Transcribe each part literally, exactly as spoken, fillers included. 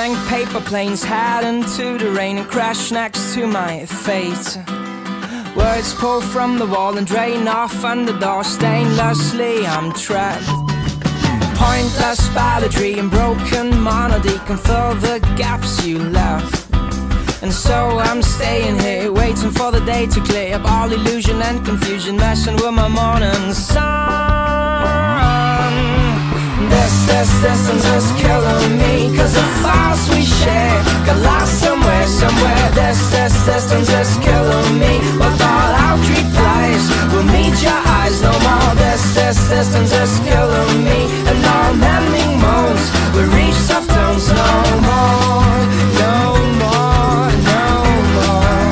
blank paper planes head into the rain and crash next to my face. Words pull from the wall and drain off on the door. Stainlessly I'm trapped. Pointless balladry and broken monody can fill the gaps you left. And so I'm staying here, waiting for the day to clear up all illusion and confusion, messing with my morning sun. This, this distance is killing me, cause the files we share got lost somewhere, somewhere. This, this distance is killing me, with all our replies will meet your eyes no more. This, this distance is killing me, and all mending moans will reach soft tones no more, no more, no more.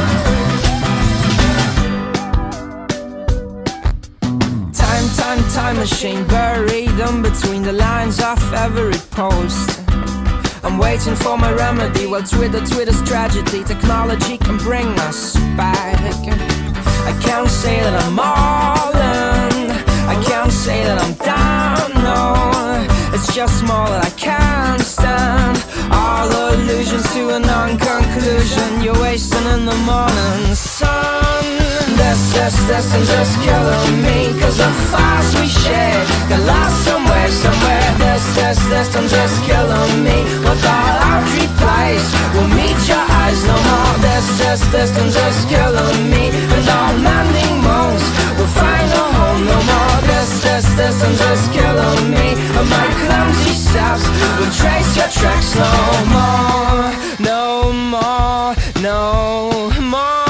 Time, time, time machine buried in between the lines of every post. I'm waiting for my remedy while Twitter, Twitter's tragedy. Technology can bring us back. I can't say that I'm all in, I can't say that I'm down, no. It's just more that I can't stand. All illusions to a non-conclusion you're wasting in the morning sun. This, this distance is killing me, cause the files we share got lost somewhere, somewhere. This, this distance is killing me, with all our replies will meet your eyes no more. This, this distance is killing me, and all mending moans will find a home no more. This, this distance is killing me, and my clumsy steps will trace your tracks no more, no more, no more.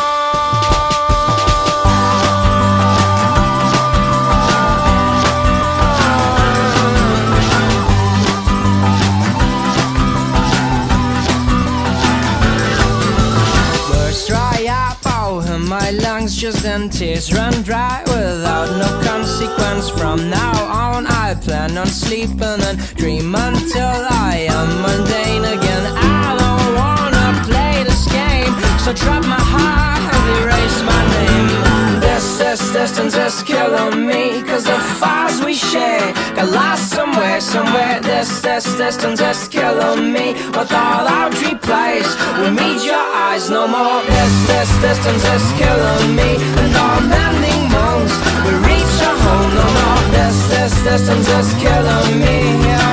My lungs just in tears run dry without no consequence. From now on I plan on sleeping and dream until I am mundane again. I don't wanna play this game, so drop my heart and erase my name. This, this distance is killing me, cause the files we share got lost somewhere, somewhere. This, this distance is killing me, with all our replies will meet your eyes no more. This, this distance is killing me, and all mending moans will reach your home no more. This, this distance is killing me, yeah.